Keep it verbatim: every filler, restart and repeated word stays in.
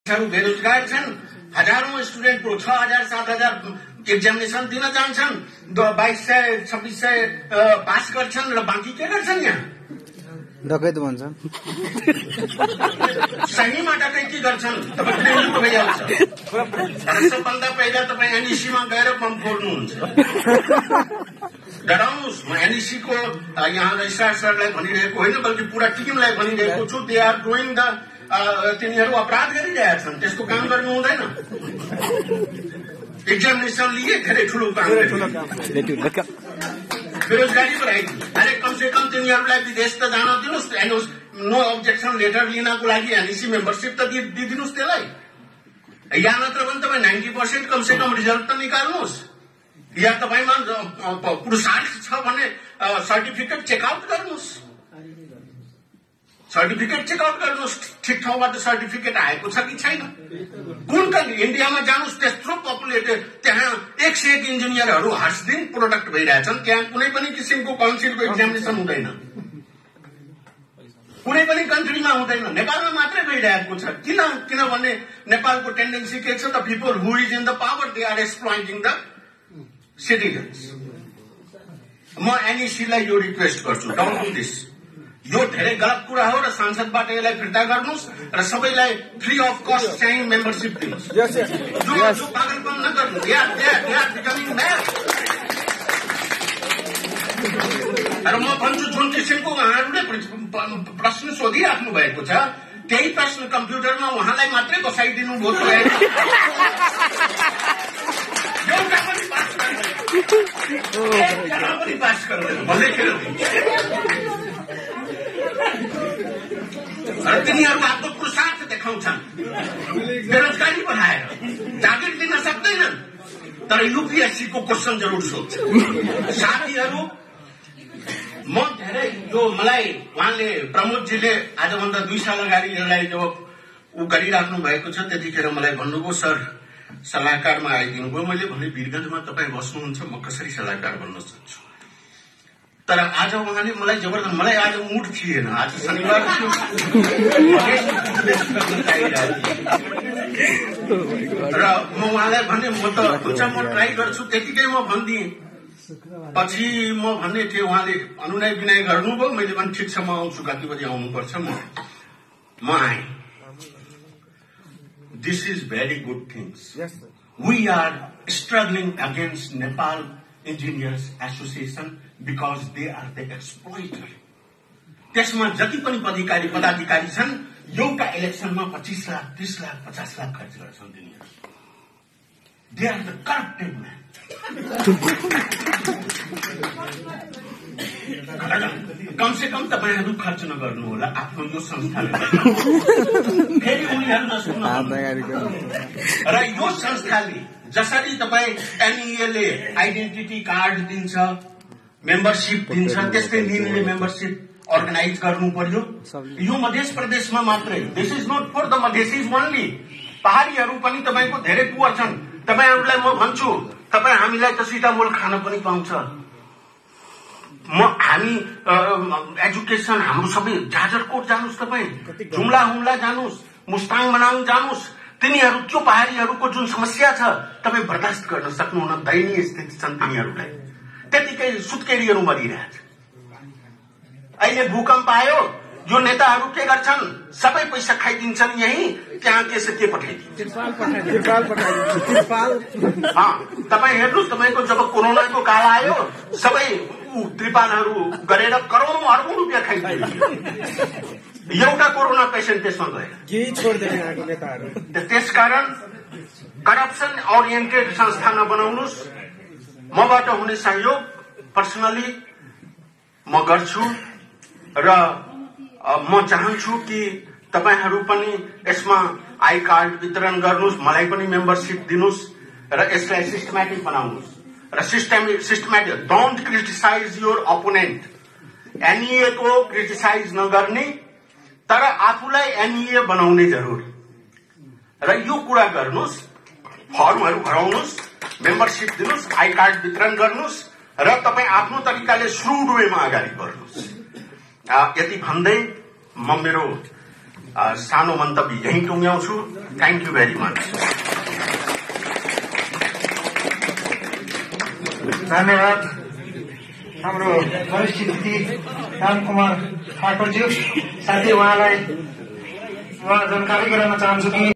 बेरोजगार छन्, हजारौं स्टुडेन्टको छ हजार सात हजार एक्जामिनेसन दिन जान्छन्, बाइस सय छब्बिस सय पास गर्छन् र बाँकी के गर्छन्? यहाँ डकैत भन्छन्, सहीमा डकैती गर्छन्, तपाईँ ट्रेनिङको भइहाल्छ। सबभन्दा पहिला तपाईँ एनइसीमा गएर बम फोड्नुहुन्छ। डराउनुहोस्, म एनइसीको यहाँ रजिस्ट्रार सरलाई भनिरहेको होइन, बल्कि पुरा टिमलाई भनिरहेको छु, दे आर डुइङ द तिनीहरू अपराध गरिरहेका छन्, त्यसको काम गर्नु हुँदैन। एक्जामिनेसन लिए धेरै ठुलो काम, बेरोजगारी बढाइदिनु। अरे कमसे कम तिनीहरूलाई विदेश त जान दिनुहोस्, हेर्नुहोस्, नो अब्जेक्सन लेटर लिनको लागि एनइसी मेम्बरसिप त दिइदिनुहोस् त्यसलाई। या नत्र भने तपाईँ नाइन्टी पर्सेन्ट कमसे कम रिजल्ट त निकाल्नुहोस्। या तपाईँमा पुरुषार्थ छ भने सर्टिफिकेट चेकआउट गर्नुहोस्, सर्टिफिकेट चेकआउट गर्नुहोस्, ठिक ठाउँबाट सर्टिफिकेट आएको छ कि छैन। कुन इन्डियामा जानुहोस्, त्यत्रो पपुलेटेड, त्यहाँ एक सय एक इन्जिनियरहरू हर्ष दिन प्रोडक्ट भइरहेछन्, त्यहाँ कुनै पनि किसिमको काउन्सिलको एक्जामिनेसन हुँदैन, कुनै पनि कन्ट्रीमा हुँदैन, नेपालमा मात्रै भइरहेको छ। किन? किनभने नेपालको टेन्डेन्सी के छ? The people who is in the power they are exploiting the citizens. म एनइसीलाई यो रिक्वेस्ट गर्छु, डोन्ट डु दिस। यो धेरै गलत कुरा हो र सांसदबाट यसलाई फिर्ता गर्नुहोस् र सबैलाई फ्री अफ कस्ट चाहिँ मेम्बरसिप दिनुहोस्। जो पागलपन नगर्नु, दे आर बिकमिङ म्याड। र म भन्छु, जुन किसिमको उहाँहरूले प्रश्न सोधिराख्नु भएको छ, त्यही प्रश्न कम्प्युटरमा उहाँलाई मात्रै बसाइदिनु भयो। एउटा पनि पास गर्दैन, एकजना पनि पास गर्दैन, भन्दै खेर र तिनीहरू आफ्नो पुरुषार्थ देखाउँछन्, बेरोजगारी बढाएर जागिर दिन सक्दैनन्, तर युपीएससीको क्वेसन जरुर सोध्छ। साथीहरू, म धेरै जो मलाई उहाँले प्रमोदजीले आजभन्दा दुई साल अगाडि यसलाई जो ऊ गरिराख्नु भएको छ, त्यतिखेर मलाई भन्नुभयो, सर सल्लाहकारमा आइदिनु भयो। मैले भने वीरगन्जमा तपाईँ बस्नुहुन्छ, म कसरी सल्लाहकार बन्न सक्छु? तर आज उहाँले मलाई जबरजस्त, मलाई आज मुड थिएन, आज शनिबार थियो, र म उहाँलाई भने म त हुन्छ म ट्राई गर्छु, त्यतिकै म भनिदिएँ। पछि म भन्ने थिएँ, उहाँले अनुनय विनय गर्नुभयो, मैले पनि ठिक छ, म आउँछु, कति बजी आउनुपर्छ, म म आएँ। This is very good things. We are struggling against Nepal engineers association because they are the exploiter. त्यसमा जति पनि पदाधिकारी पदाधिकारी छन्, एउटा इलेक्सनमा पच्चिस लाख तीस लाख पचास लाख खर्च गर्छन् तिनीहरू। They are the corrupted man. कमसे कम तपाईँहरू खर्च नगर्नु होला आफ्नो यो संस्थाले, फेरि उनीहरू नसुन्नु। र यो संस्थाले जसरी तपाईँ एनइएले आइडेन्टिटी कार्ड दिन्छ, मेम्बरसिप दिन्छ, त्यस्तै निनले मेम्बरसिप अर्गनाइज गर्नु पर्यो। यो मध्य प्रदेशमा मात्रै, this is not for the Madhesis only. पहाड़ीहरू पनि तपाईँको धेरै पुवर छन्। तपाईँहरूलाई म भन्छु, तपाईँ हामीलाई त सिटामोल खान पनि पाउँछ। म हामी एजुकेसन हाम्रो सबै, जाजरकोट जानुहोस्, तपाईँ जुम्ला हुम्ला जानुहोस्, मुस्ताङ मनाङ जानुहोस्, तिनीहरू त्यो पहाड़ीहरूको जुन समस्या छ तपाईँ बर्दाश्त गर्न सक्नुहुन्न। दयनीय स्थिति छन् तिनीहरूलाई, त्यतिकै सुत्केरीहरू मरिरहेछ। अहिले भूकम्प आयो, यो नेताहरू के गर्छन्? सबै पैसा खाइदिन्छन्, यही त्यहाँ के के पठाइदिन्छ। तपाईँ हेर्नुहोस्, तपाईँको जब कोरोनाको काल आयो, सबै त्रिपालहरू गरेर करोडौं अर्बौं रुपियाँ खाइदियो। एउटा कोरोना पेसेन्ट त्यसमा गएर केही छोड्दैन नेताहरू। त्यसकारण करप्सन ओरिएन्टेड संस्था नबनाउनुहोस्। मबाट हुने सहयोग पर्सनली म गर्छु र म चाहन्छु कि तपाईहरू पनि यसमा आई कार्ड वितरण गर्नुहोस्, मलाई पनि मेम्बरसिप दिनुहोस् र यसलाई सिस्टमेटिक बनाउनुहोस् र systematic systematic don't criticise your opponent. NEA को क्रिटिसाइज नगर्ने, तर आफूलाई एनइए बनाउने जरुर। र यो कुरा गर्नुहोस्, फर्महरू भराउनुहोस्, मेम्बरसिप दिनुहोस्, आई कार्ड वितरण गर्नुहोस् र तपाईँ आफ्नो तरिकाले श्रुड वेमा अगाडि बढ्नुहोस्। यति भन्दै म मेरो सानो मन्तव्य यही टुङ्ग्याउँछु। Thank you very much. धन्यवाद हाम्रो वरिष्ठ अतिथि रामकुमार ठाकुरज्यू। साथै उहाँलाई उहाँ जानकारी गराउन चाहन्छु कि